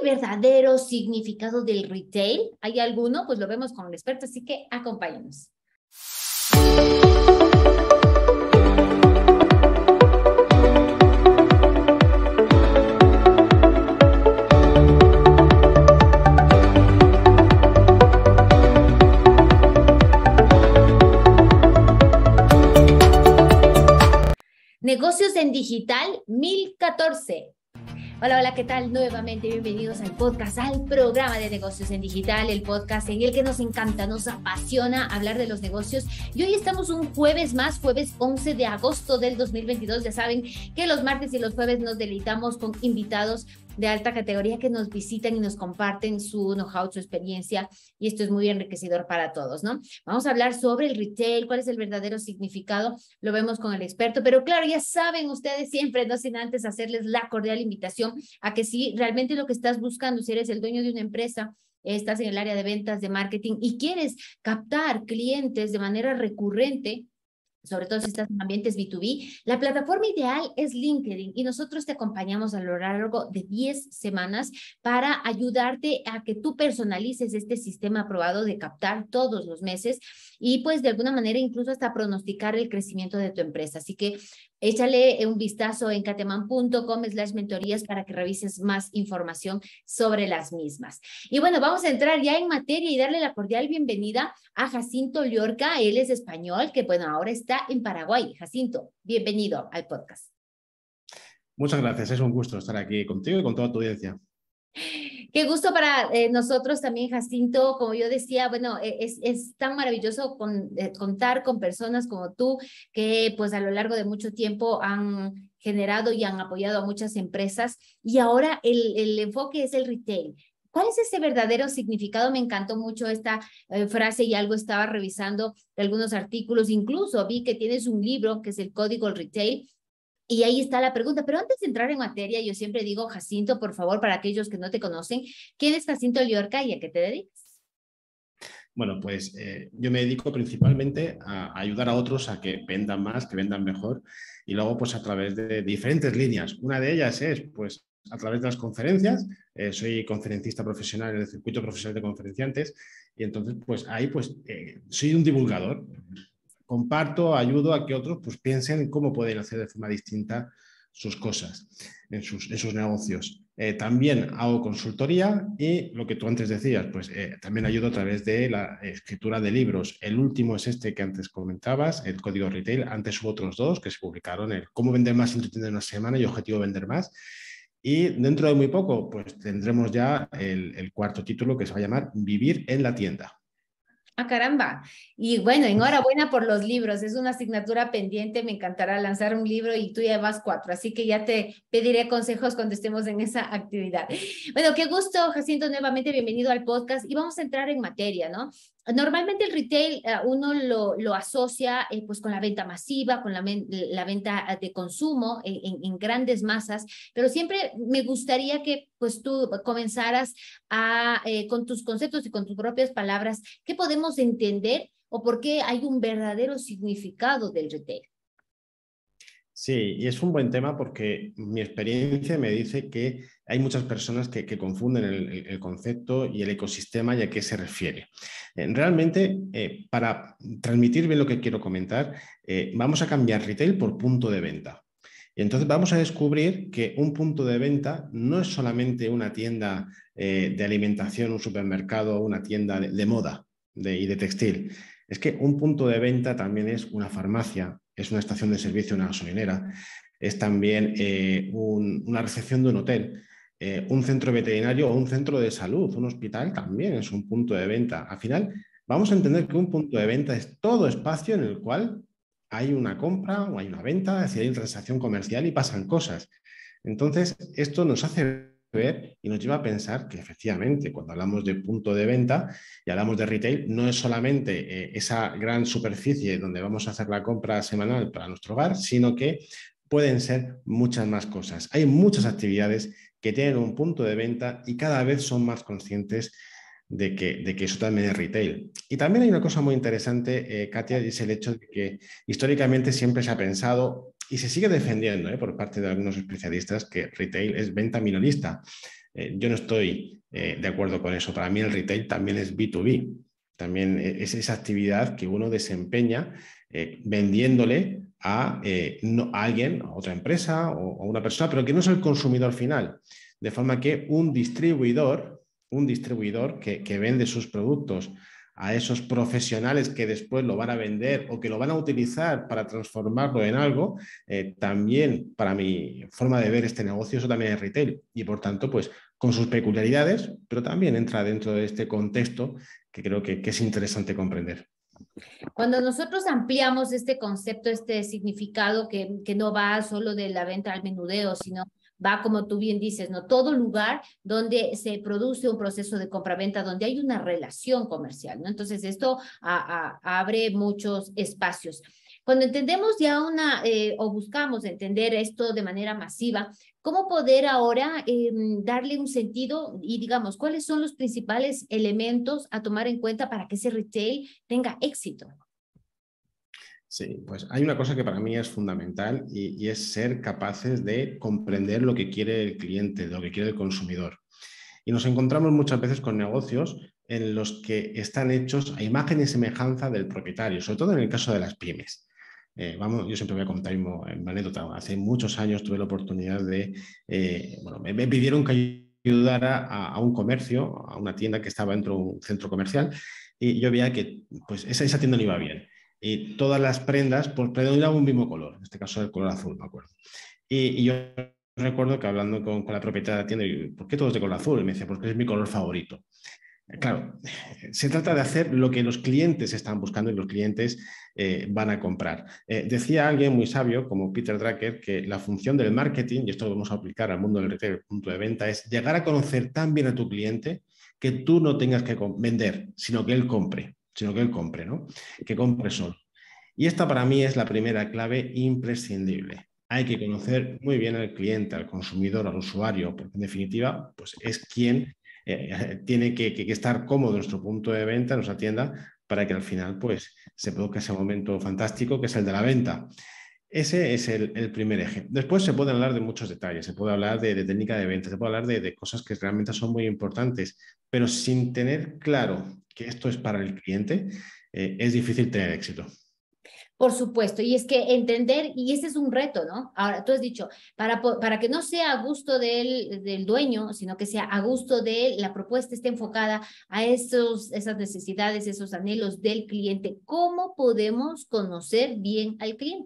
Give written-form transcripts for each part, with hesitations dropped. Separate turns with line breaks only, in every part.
el verdadero significado del retail? ¿Hay alguno? Pues lo vemos con el experto, así que acompáñenos. Negocios en Digital 1014. Hola, hola, ¿qué tal? Nuevamente bienvenidos al podcast, al programa de Negocios en Digital, el podcast en el que nos encanta, nos apasiona hablar de los negocios. Y hoy estamos un jueves más, jueves 11 de agosto del 2022. Ya saben que los martes y los jueves nos deleitamos con invitados de alta categoría que nos visitan y nos comparten su know-how, su experiencia, y esto es muy enriquecedor para todos, ¿no? Vamos a hablar sobre el retail, cuál es el verdadero significado, lo vemos con el experto, pero claro, ya saben ustedes siempre, no sin antes hacerles la cordial invitación a que si realmente lo que estás buscando, si eres el dueño de una empresa, estás en el área de ventas, de marketing y quieres captar clientes de manera recurrente, sobre todo si estás en ambientes B2B, la plataforma ideal es LinkedIn y nosotros te acompañamos a lo largo de 10 semanas para ayudarte a que tú personalices este sistema aprobado de captar todos los meses y pues de alguna manera incluso hasta pronosticar el crecimiento de tu empresa. Así que échale un vistazo en cateman.com/mentorías para que revises más información sobre las mismas. Y bueno, vamos a entrar ya en materia y darle la cordial bienvenida a Jacinto Llorca. Él es español, que bueno, ahora está en Paraguay. Jacinto, bienvenido al podcast.
Muchas gracias, es un gusto estar aquí contigo y con toda tu audiencia.
Qué gusto para nosotros también, Jacinto. Como yo decía, bueno, es tan maravilloso contar con personas como tú que pues a lo largo de mucho tiempo han generado y han apoyado a muchas empresas y ahora el enfoque es el retail. ¿Cuál es ese verdadero significado? Me encantó mucho esta frase y algo estaba revisando de algunos artículos. Incluso vi que tienes un libro que es el Código del Retail. Y ahí está la pregunta, pero antes de entrar en materia, yo siempre digo, Jacinto, por favor, para aquellos que no te conocen, ¿quién es Jacinto Llorca y a qué te dedicas?
Bueno, pues yo me dedico principalmente a ayudar a otros a que vendan más, que vendan mejor y luego pues a través de diferentes líneas. Una de ellas es pues a través de las conferencias. Soy conferencista profesional en el circuito profesional de conferenciantes y entonces pues ahí pues soy un divulgador. Comparto, ayudo a que otros pues piensen cómo pueden hacer de forma distinta sus cosas en sus negocios. También hago consultoría y lo que tú antes decías, pues también ayudo a través de la escritura de libros. El último es este que antes comentabas, el Código Retail. Antes hubo otros dos que se publicaron, el Cómo vender más en una semana y Objetivo Vender Más. Y dentro de muy poco, pues tendremos ya el cuarto título que se va a llamar Vivir en la tienda.
Ah, caramba. Y bueno, enhorabuena por los libros. Es una asignatura pendiente. Me encantará lanzar un libro y tú ya vas 4. Así que ya te pediré consejos cuando estemos en esa actividad. Bueno, qué gusto, Jacinto, nuevamente bienvenido al podcast. Y vamos a entrar en materia, ¿no? Normalmente el retail uno lo asocia pues con la venta masiva, con la venta de consumo en grandes masas, pero siempre me gustaría que pues tú comenzaras con tus conceptos y con tus propias palabras, ¿qué podemos entender o por qué hay un verdadero significado del retail?
Sí, y es un buen tema porque mi experiencia me dice que hay muchas personas que confunden el concepto y el ecosistema y a qué se refiere. Realmente, para transmitir bien lo que quiero comentar, vamos a cambiar retail por punto de venta. Y entonces vamos a descubrir que un punto de venta no es solamente una tienda de alimentación, un supermercado, una tienda de moda y de textil. Es que un punto de venta también es una farmacia, es una estación de servicio, una gasolinera, es también una recepción de un hotel, un centro veterinario o un centro de salud, un hospital también es un punto de venta. Al final, vamos a entender que un punto de venta es todo espacio en el cual hay una compra o hay una venta, es decir, hay una transacción comercial y pasan cosas. Entonces, esto nos hace ver y nos lleva a pensar que efectivamente cuando hablamos de punto de venta y hablamos de retail no es solamente esa gran superficie donde vamos a hacer la compra semanal para nuestro hogar, sino que pueden ser muchas más cosas. Hay muchas actividades que tienen un punto de venta y cada vez son más conscientes de que eso también es retail. Y también hay una cosa muy interesante, Katia, y es el hecho de que históricamente siempre se ha pensado y se sigue defendiendo por parte de algunos especialistas que retail es venta minorista. Yo no estoy de acuerdo con eso. Para mí el retail también es B2B. También es esa actividad que uno desempeña vendiéndole a alguien, a otra empresa o a una persona, pero que no es el consumidor final. De forma que un distribuidor que vende sus productos a esos profesionales que después lo van a vender o que lo van a utilizar para transformarlo en algo, también para mi forma de ver este negocio, eso también es retail. Y por tanto, pues con sus peculiaridades, pero también entra dentro de este contexto que creo que es interesante comprender.
Cuando nosotros ampliamos este concepto, este significado que no va solo de la venta al menudeo, sino va, como tú bien dices, ¿no? Todo lugar donde se produce un proceso de compraventa, donde hay una relación comercial, ¿no? Entonces, esto abre muchos espacios. Cuando entendemos ya o buscamos entender esto de manera masiva, ¿cómo poder ahora darle un sentido y, digamos, cuáles son los principales elementos a tomar en cuenta para que ese retail tenga éxito?
Sí, pues hay una cosa que para mí es fundamental y es ser capaces de comprender lo que quiere el cliente, lo que quiere el consumidor. Y nos encontramos muchas veces con negocios en los que están hechos a imagen y semejanza del propietario, sobre todo en el caso de las pymes. Yo siempre voy a contar una anécdota. Hace muchos años tuve la oportunidad me pidieron que ayudara a un comercio, a una tienda que estaba dentro de un centro comercial, y yo veía que pues, esa tienda no iba bien. Y todas las prendas pues, predominaban un mismo color, en este caso el color azul, me acuerdo. Y yo recuerdo que hablando con la propietaria de la tienda, y, ¿por qué todo es de color azul? Y me decía, porque es mi color favorito. Claro, se trata de hacer lo que los clientes están buscando y los clientes van a comprar. Decía alguien muy sabio, como Peter Drucker, que la función del marketing, y esto lo vamos a aplicar al mundo del retail, el punto de venta, es llegar a conocer tan bien a tu cliente que tú no tengas que vender, sino que él compre, ¿no? Que compre solo. Y esta para mí es la primera clave imprescindible. Hay que conocer muy bien al cliente, al consumidor, al usuario, porque en definitiva pues es quien tiene que estar cómodo en nuestro punto de venta, en nuestra tienda, para que al final pues, se produzca ese momento fantástico que es el de la venta. Ese es el primer eje. Después se puede hablar de muchos detalles, se puede hablar de técnica de venta, se puede hablar de cosas que realmente son muy importantes, pero sin tener claro que esto es para el cliente, es difícil tener éxito.
Por supuesto, y es que entender, y ese es un reto, ¿no? Ahora, tú has dicho, para que no sea a gusto del dueño, sino que sea a gusto de la propuesta, esté enfocada a esas necesidades, esos anhelos del cliente. ¿Cómo podemos conocer bien al cliente?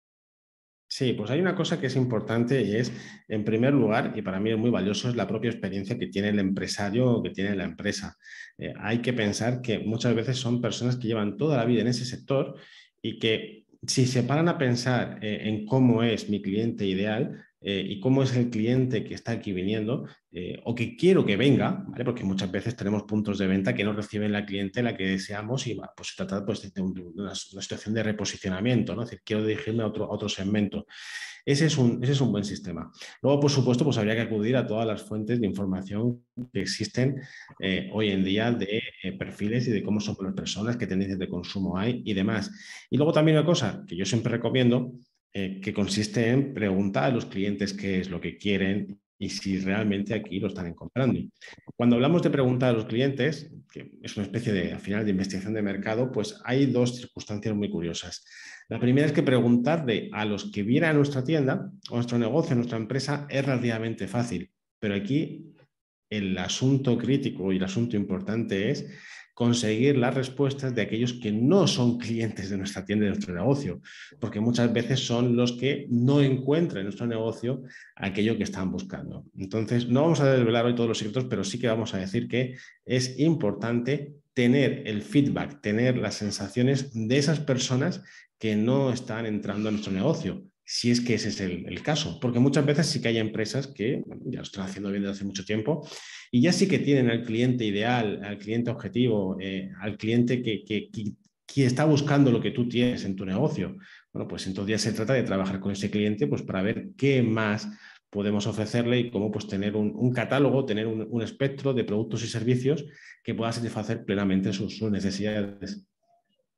Sí, pues hay una cosa que es importante y es, en primer lugar, y para mí es muy valioso, es la propia experiencia que tiene el empresario o que tiene la empresa. Hay que pensar que muchas veces son personas que llevan toda la vida en ese sector y que si se paran a pensar en cómo es mi cliente ideal y cómo es el cliente que está aquí viniendo o que quiero que venga, ¿vale? Porque muchas veces tenemos puntos de venta que no reciben la clientela que deseamos y pues, se trata pues, de una situación de reposicionamiento, ¿no? Es decir, quiero dirigirme a otro segmento. Ese es un buen sistema. Luego, por supuesto, pues habría que acudir a todas las fuentes de información que existen hoy en día de perfiles y de cómo son las personas, qué tendencias de consumo hay y demás. Y luego también una cosa que yo siempre recomiendo, que consiste en preguntar a los clientes qué es lo que quieren y si realmente aquí lo están encontrando. Cuando hablamos de preguntar a los clientes, que es una especie de, al final, de investigación de mercado, pues hay dos circunstancias muy curiosas. La primera es que preguntarle a los que vienen a nuestra tienda, a nuestro negocio, a nuestra empresa, es relativamente fácil, pero aquí el asunto crítico y el asunto importante es conseguir las respuestas de aquellos que no son clientes de nuestra tienda, de nuestro negocio, porque muchas veces son los que no encuentran en nuestro negocio aquello que están buscando. Entonces, no vamos a desvelar hoy todos los secretos, pero sí que vamos a decir que es importante tener el feedback, tener las sensaciones de esas personas que no están entrando a nuestro negocio, si es que ese es el caso, porque muchas veces sí que hay empresas que bueno, ya lo están haciendo bien desde hace mucho tiempo y ya sí que tienen al cliente ideal, al cliente objetivo, al cliente que está buscando lo que tú tienes en tu negocio. Bueno, pues entonces ya se trata de trabajar con ese cliente pues, para ver qué más podemos ofrecerle y cómo pues, tener un catálogo, tener un espectro de productos y servicios que pueda satisfacer plenamente sus necesidades.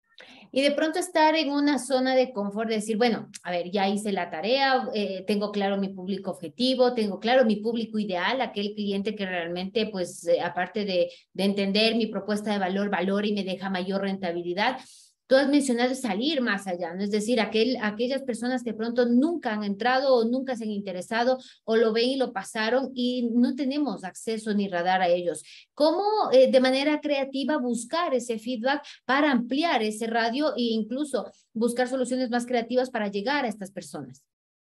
Y de pronto estar en una zona de confort, de decir, bueno, a ver, ya hice la tarea, tengo claro mi público objetivo, tengo claro mi público ideal, aquel cliente que realmente, pues, aparte de entender mi propuesta de valor, valora y me deja mayor rentabilidad. Tú has mencionado salir más allá, ¿no? Es decir, aquellas personas que de pronto nunca han entrado o nunca se han interesado o lo ven y lo pasaron y no tenemos acceso ni radar a ellos. ¿Cómo de manera creativa buscar ese feedback para ampliar ese radio e incluso buscar soluciones más creativas para llegar a estas personas?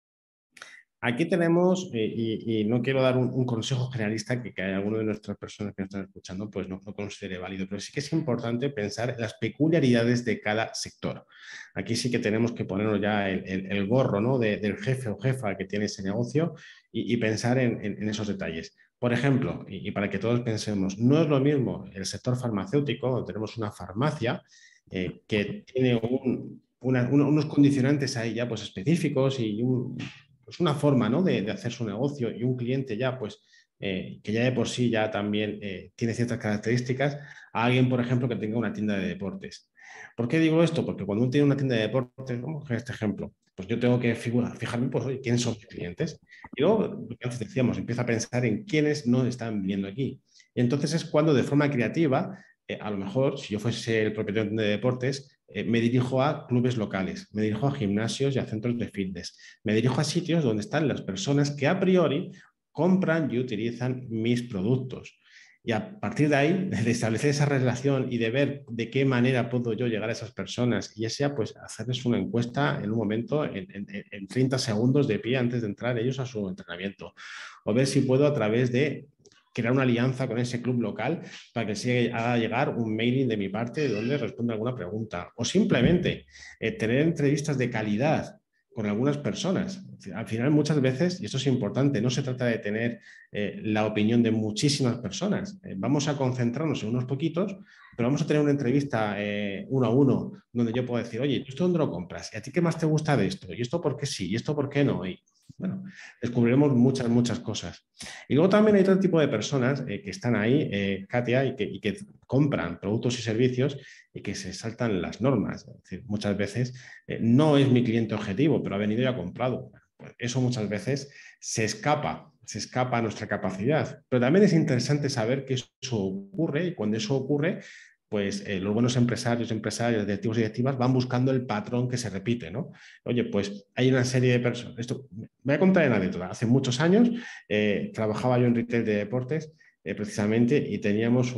Aquí tenemos, y no quiero dar un consejo generalista que alguna de nuestras personas que nos están escuchando pues no considere válido, pero sí que es importante pensar en las peculiaridades de cada sector. Aquí sí que tenemos que ponernos ya el gorro, ¿no? del jefe o jefa que tiene ese negocio y pensar en esos detalles. Por ejemplo, y para que todos pensemos, no es lo mismo el sector farmacéutico, donde tenemos una farmacia que tiene unos condicionantes ahí ya pues específicos y pues una forma, ¿no? de hacer su negocio y un cliente ya pues que ya de por sí ya también tiene ciertas características, a alguien, por ejemplo, que tenga una tienda de deportes. ¿Por qué digo esto? Porque cuando uno tiene una tienda de deportes, vamos a coger este ejemplo, pues yo tengo que fijarme, pues, oye, ¿quiénes son mis clientes? Y luego, lo que antes decíamos, empieza a pensar en quiénes no están viniendo aquí. Y entonces es cuando de forma creativa, a lo mejor, si yo fuese el propietario de deportes, me dirijo a clubes locales, me dirijo a gimnasios y a centros de fitness, me dirijo a sitios donde están las personas que a priori compran y utilizan mis productos. Y a partir de ahí, de establecer esa relación y de ver de qué manera puedo yo llegar a esas personas, y ya sea pues hacerles una encuesta en un momento, en 30 segundos de pie antes de entrar ellos a su entrenamiento, o ver si puedo a través de crear una alianza con ese club local para que se haga llegar un mailing de mi parte donde responda alguna pregunta, o simplemente tener entrevistas de calidad con algunas personas. Al final, muchas veces, y esto es importante, no se trata de tener la opinión de muchísimas personas. Vamos a concentrarnos en unos poquitos, pero vamos a tener una entrevista uno a uno, donde yo puedo decir, oye, ¿tú esto dónde lo compras? ¿Y a ti qué más te gusta de esto? ¿Y esto por qué sí? ¿Y esto por qué no? Y bueno, descubriremos muchas cosas. Y luego también hay otro tipo de personas que están ahí, Katia, y que compran productos y servicios y que se saltan las normas. Es decir, muchas veces no es mi cliente objetivo, pero ha venido y ha comprado. Pues eso muchas veces se escapa a nuestra capacidad. Pero también es interesante saber que eso ocurre y cuando eso ocurre, pues los buenos empresarios, directivos y directivas van buscando el patrón que se repite, ¿no? Oye, pues hay una serie de personas. Esto, voy a contar una anécdota. Hace muchos años trabajaba yo en retail de deportes precisamente y teníamos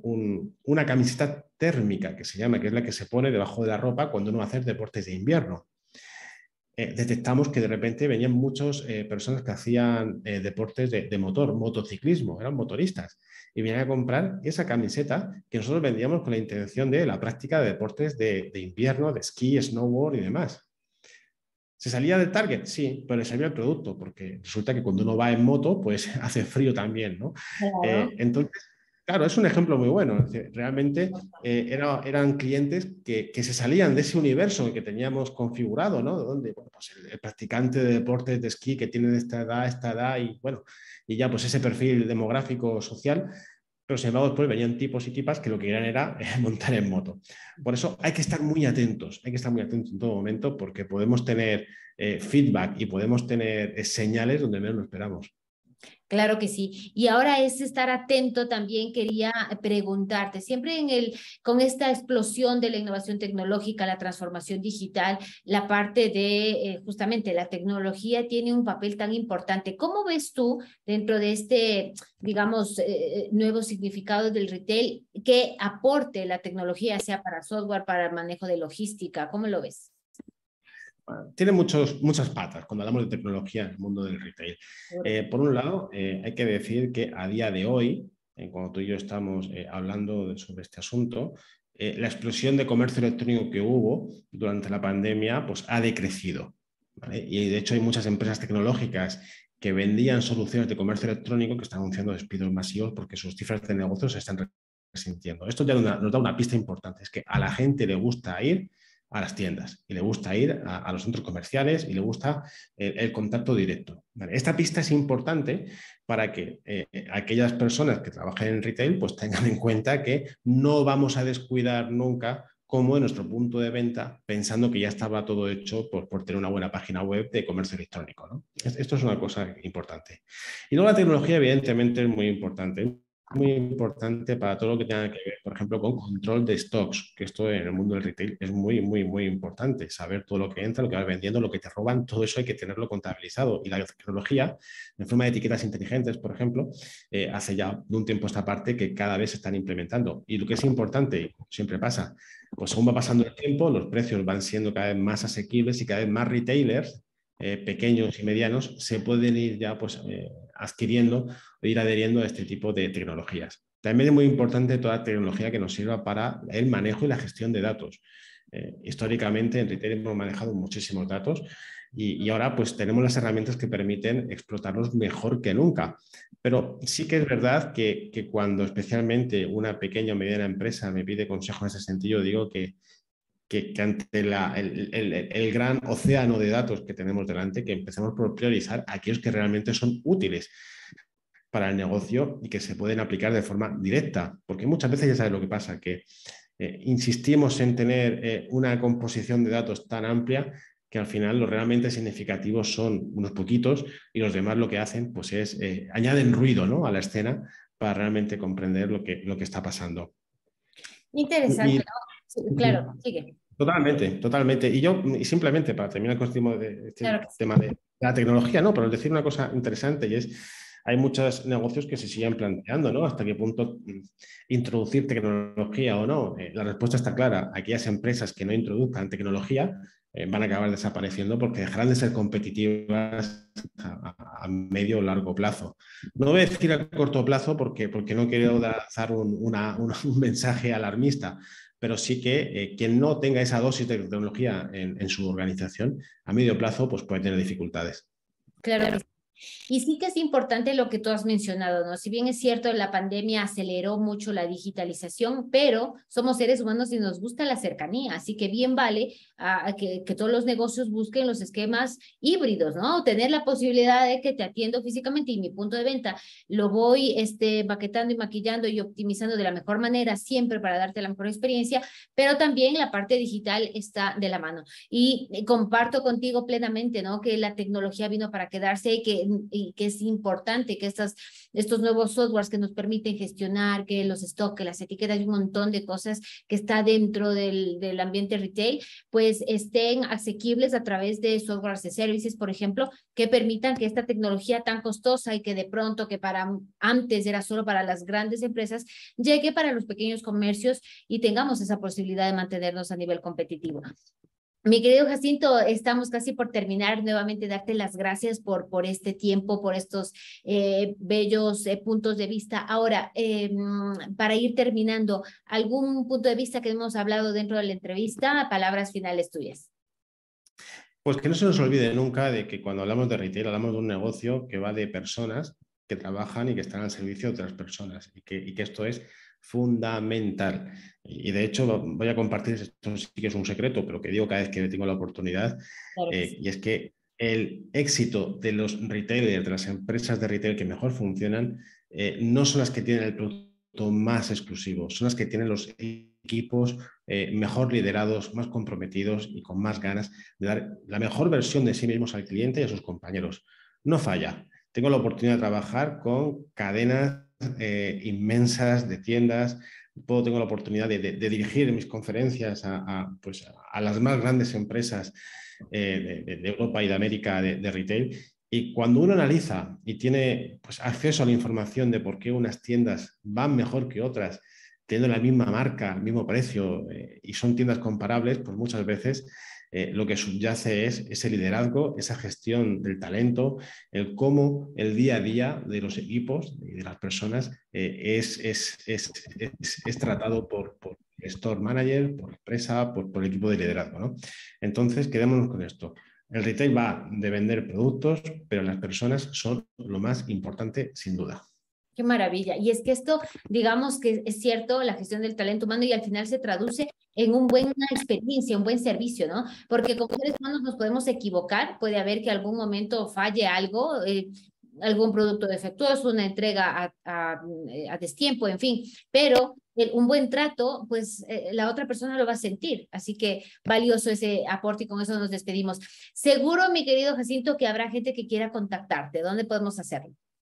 una camiseta térmica que se llama, que es la que se pone debajo de la ropa cuando uno va a hacer deportes de invierno. Detectamos que de repente venían muchas personas que hacían deportes de motor, motociclismo, eran motoristas, y venían a comprar esa camiseta que nosotros vendíamos con la intención de la práctica de deportes de invierno, de esquí, snowboard y demás. ¿Se salía del target? Sí, pero le salía el producto, porque resulta que cuando uno va en moto, pues hace frío también, ¿no?
Claro.
Entonces, claro, es un ejemplo muy bueno. Es decir, realmente eran clientes que se salían de ese universo que teníamos configurado, ¿no? Donde, bueno, pues el practicante de deportes de esquí que tiene esta edad, y bueno, y ya pues ese perfil demográfico social, pero sin embargo después venían tipos y tipas que lo que querían era montar en moto. Por eso hay que estar muy atentos, en todo momento porque podemos tener feedback y podemos tener señales donde menos lo esperamos.
Claro que sí. Y ahora es estar atento también, quería preguntarte, siempre con esta explosión de la innovación tecnológica, la transformación digital, la parte de justamente la tecnología tiene un papel tan importante. ¿Cómo ves tú dentro de este, digamos, nuevo significado del retail que aporte la tecnología, sea para software, para el manejo de logística? ¿Cómo lo ves?
Tiene muchas patas cuando hablamos de tecnología en el mundo del retail. Por un lado, hay que decir que a día de hoy, cuando tú y yo estamos hablando sobre este asunto, la explosión de comercio electrónico que hubo durante la pandemia pues, ha decrecido, ¿vale? Y de hecho hay muchas empresas tecnológicas que vendían soluciones de comercio electrónico que están anunciando despidos masivos porque sus cifras de negocios se están resintiendo. Esto ya nos da una pista importante, es que a la gente le gusta ir a las tiendas y le gusta ir a los centros comerciales y le gusta el contacto directo. ¿Vale? Esta pista es importante para que aquellas personas que trabajen en retail pues tengan en cuenta que no vamos a descuidar nunca como en nuestro punto de venta, pensando que ya estaba todo hecho por tener una buena página web de comercio electrónico, ¿no? Esto es una cosa importante. Y luego la tecnología, evidentemente, es muy importante. Muy importante para todo lo que tenga que ver, por ejemplo, con control de stocks, que esto en el mundo del retail es muy, muy, muy importante. Saber todo lo que entra, lo que vas vendiendo, lo que te roban, todo eso hay que tenerlo contabilizado. Y la tecnología, en forma de etiquetas inteligentes, por ejemplo, hace ya de un tiempo a esta parte que cada vez se están implementando. Y lo que es importante, siempre pasa, pues según va pasando el tiempo, los precios van siendo cada vez más asequibles y cada vez más retailers pequeños y medianos se pueden ir ya pues, adquiriendo o ir adheriendo a este tipo de tecnologías. También es muy importante toda tecnología que nos sirva para el manejo y la gestión de datos. Históricamente en retail hemos manejado muchísimos datos y ahora pues tenemos las herramientas que permiten explotarlos mejor que nunca. Pero sí que es verdad que cuando especialmente una pequeña o mediana empresa me pide consejo en ese sentido, digo que ante el gran océano de datos que tenemos delante, que empecemos por priorizar aquellos que realmente son útiles para el negocio y que se pueden aplicar de forma directa. Porque muchas veces ya sabes lo que pasa, que insistimos en tener una composición de datos tan amplia que al final los realmente significativos son unos poquitos y los demás lo que hacen pues es añaden ruido, ¿no?, a la escena para realmente comprender lo que está pasando.
Interesante,
Y,
¿no? Sí, claro, sigue.
totalmente, totalmente. Y simplemente para terminar con este
Claro que sí.
tema de la tecnología, ¿no? Pero decir una cosa interesante y es, hay muchos negocios que se siguen planteando, ¿no? Hasta qué punto introducir tecnología o no. La respuesta está clara. Aquellas empresas que no introduzcan tecnología van a acabar desapareciendo porque dejarán de ser competitivas a medio o largo plazo. No voy a decir a corto plazo porque no quiero dar un mensaje alarmista, pero sí que quien no tenga esa dosis de tecnología en su organización, a medio plazo pues puede tener dificultades.
Claro que sí. Y sí que es importante lo que tú has mencionado, ¿no? Si bien es cierto, la pandemia aceleró mucho la digitalización, pero somos seres humanos y nos gusta la cercanía, así que bien vale que todos los negocios busquen los esquemas híbridos, ¿no? Tener la posibilidad de que te atiendo físicamente y mi punto de venta lo voy maquetando y maquillando y optimizando de la mejor manera siempre para darte la mejor experiencia, pero también la parte digital está de la mano. Y comparto contigo plenamente, ¿no? Que la tecnología vino para quedarse y que es importante que estos nuevos softwares que nos permiten gestionar, que los stocks, que las etiquetas y un montón de cosas que está dentro del ambiente retail, pues estén asequibles a través de software as a services, por ejemplo, que permitan que esta tecnología tan costosa y que de pronto que para antes era solo para las grandes empresas, llegue para los pequeños comercios y tengamos esa posibilidad de mantenernos a nivel competitivo. Mi querido Jacinto, estamos casi por terminar. Nuevamente darte las gracias por este tiempo, por estos bellos puntos de vista. Ahora, para ir terminando, ¿algún punto de vista que hemos hablado dentro de la entrevista? Palabras finales tuyas.
Pues que no se nos olvide nunca de que cuando hablamos de retail hablamos de un negocio que va de personas que trabajan y que están al servicio de otras personas y que esto es fundamental. Y de hecho voy a compartir, esto sí que es un secreto, pero que digo cada vez que tengo la oportunidad,
Claro que sí.
y es que el éxito de los retailers, de las empresas de retail que mejor funcionan, no son las que tienen el producto más exclusivo, son las que tienen los equipos mejor liderados, más comprometidos y con más ganas de dar la mejor versión de sí mismos al cliente y a sus compañeros. No falla. Tengo la oportunidad de trabajar con cadenas inmensas de tiendas. Tengo la oportunidad de dirigir mis conferencias pues a las más grandes empresas de Europa y de América de retail. Y cuando uno analiza y tiene pues, acceso a la información de por qué unas tiendas van mejor que otras, teniendo la misma marca, el mismo precio y son tiendas comparables, pues muchas veces lo que subyace es ese liderazgo, esa gestión del talento, el cómo el día a día de los equipos y de las personas es tratado por store manager, por empresa, por el equipo de liderazgo, ¿no? Entonces, quedémonos con esto. El retail va de vender productos, pero las personas son lo más importante, sin duda.
Qué maravilla. Y es que esto, digamos que es cierto, la gestión del talento humano y al final se traduce en una buena experiencia, un buen servicio, ¿no? Porque como seres humanos nos podemos equivocar, puede haber que algún momento falle algo, algún producto defectuoso, una entrega a destiempo, en fin, pero un buen trato, pues la otra persona lo va a sentir. Así que valioso ese aporte y con eso nos despedimos. Seguro, mi querido Jacinto, que habrá gente que quiera contactarte. ¿Dónde podemos hacerlo?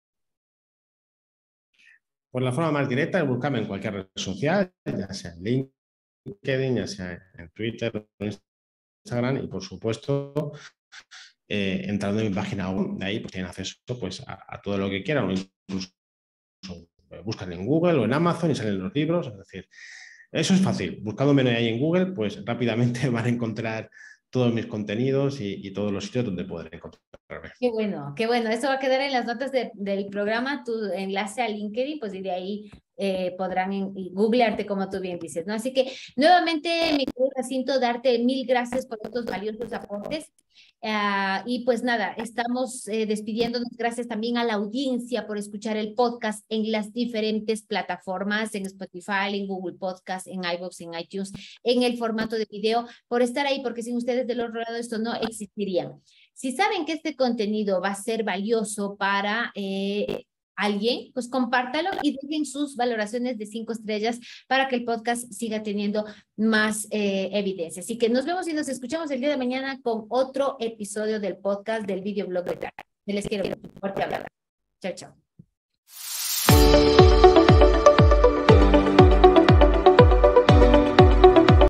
Por la forma más directa es buscarme en cualquier red social, ya sea en LinkedIn, ya sea en Twitter o en Instagram y por supuesto entrando en mi página web. De ahí pues, tienen acceso pues, a todo lo que quieran o incluso buscan en Google o en Amazon y salen los libros. Es decir, eso es fácil. Buscándome ahí en Google, pues rápidamente van a encontrar todos mis contenidos y todos los sitios donde poder encontrarme.
Qué bueno, qué bueno. Eso va a quedar en las notas del programa, tu enlace a LinkedIn, pues y de ahí podrán googlearte como tú bien dices, ¿no? Así que nuevamente, mi querido Jacinto, darte mil gracias por estos valiosos aportes. Y pues nada, estamos despidiéndonos. Gracias también a la audiencia por escuchar el podcast en las diferentes plataformas, en Spotify, en Google Podcast, en iVoox, en iTunes, en el formato de video, por estar ahí, porque sin ustedes del otro lado esto no existiría. Si saben que este contenido va a ser valioso para alguien, pues compártalo y dejen sus valoraciones de 5 estrellas para que el podcast siga teniendo más evidencia. Así que nos vemos y nos escuchamos el día de mañana con otro episodio del podcast del videoblog de Tara. Les quiero mucho. Fuerte abrazo. Chao, chao.